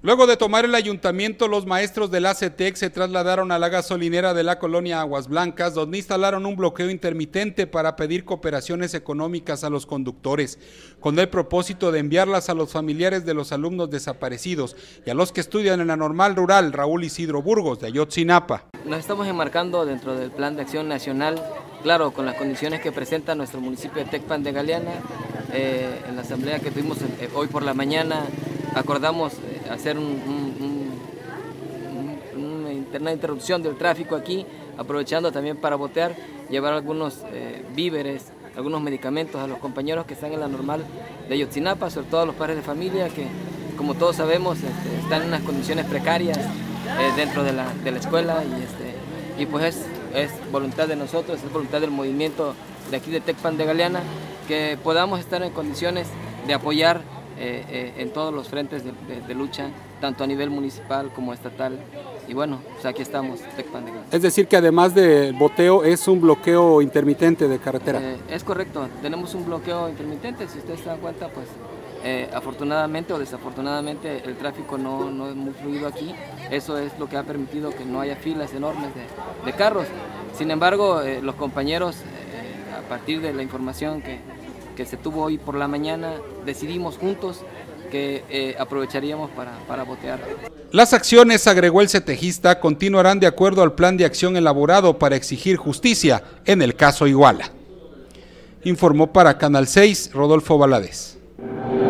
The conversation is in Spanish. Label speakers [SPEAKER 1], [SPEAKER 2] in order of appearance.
[SPEAKER 1] Luego de tomar el ayuntamiento, los maestros del ACETEC se trasladaron a la gasolinera de la colonia Aguas Blancas, donde instalaron un bloqueo intermitente para pedir cooperaciones económicas a los conductores, con el propósito de enviarlas a los familiares de los alumnos desaparecidos y a los que estudian en la normal rural Raúl Isidro Burgos de Ayotzinapa.
[SPEAKER 2] Nos estamos enmarcando dentro del Plan de Acción Nacional, claro, con las condiciones que presenta nuestro municipio de Tecpan de Galeana. En la asamblea que tuvimos hoy por la mañana, acordamos hacer una interrupción del tráfico aquí, aprovechando también para botear, llevar algunos víveres, algunos medicamentos a los compañeros que están en la normal de Ayotzinapa, sobre todo a los padres de familia que, como todos sabemos, están en unas condiciones precarias dentro de la escuela y pues es voluntad de nosotros, es voluntad del movimiento de aquí de Tecpan de Galeana que podamos estar en condiciones de apoyar en todos los frentes de lucha, tanto a nivel municipal como estatal. Y bueno, pues aquí estamos, Tecpan de Galeana.
[SPEAKER 1] Es decir, que además del boteo es un bloqueo intermitente de carretera.
[SPEAKER 2] Es correcto, tenemos un bloqueo intermitente, si ustedes se dan cuenta, pues afortunadamente o desafortunadamente el tráfico no es muy fluido aquí. Eso es lo que ha permitido que no haya filas enormes de carros. Sin embargo, los compañeros, a partir de la información que se tuvo hoy por la mañana, decidimos juntos que aprovecharíamos para botear.
[SPEAKER 1] Las acciones, agregó el cetejista, continuarán de acuerdo al plan de acción elaborado para exigir justicia en el caso Iguala. Informó para Canal 6, Rodolfo Valadez.